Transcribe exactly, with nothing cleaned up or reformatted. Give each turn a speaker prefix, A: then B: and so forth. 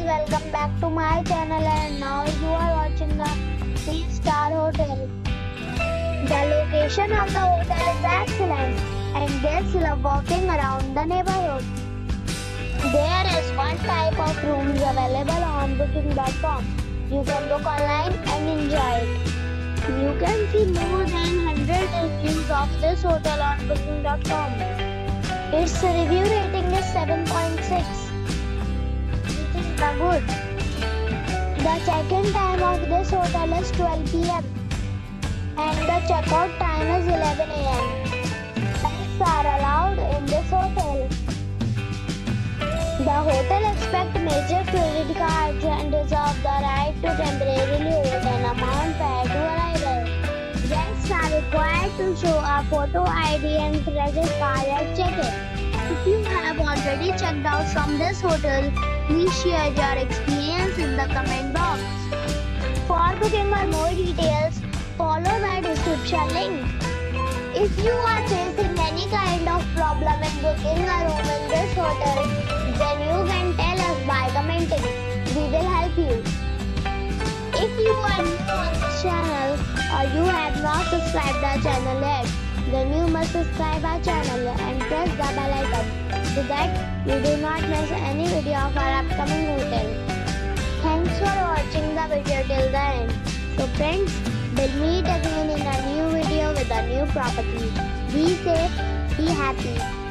A: welcome back to my channel, and now you are watching the three star hotel. The location of the hotel is excellent and guests love walking around the neighborhood. There is one type of rooms available on booking dot com. You can book online and enjoy it. You can see more than one hundred reviews of this hotel on booking dot com. Its review rating is seven point six. It is the good. The check-in time of this hotel is twelve p m and the check-out time is eleven a m Pets are allowed in this hotel. The hotel accepts major credit cards and reserves the right to temporarily hold an amount prior to arrival. Guests are required to show a photo I D and credit card at check-in. If you have already checked out from this hotel, please share your experience in the comment box. For booking or more details, follow the description link. If you are facing any kind of problem in booking a room in this hotel, then you can tell us by commenting. We will help you. If you are new on this channel or you have not subscribed our channel yet, then you must subscribe our channel and press the bell icon so that you do not miss any video of our upcoming hotel. Thanks for watching the video till the end. So friends, we'll meet again in a new video with a new property. Be safe, be happy.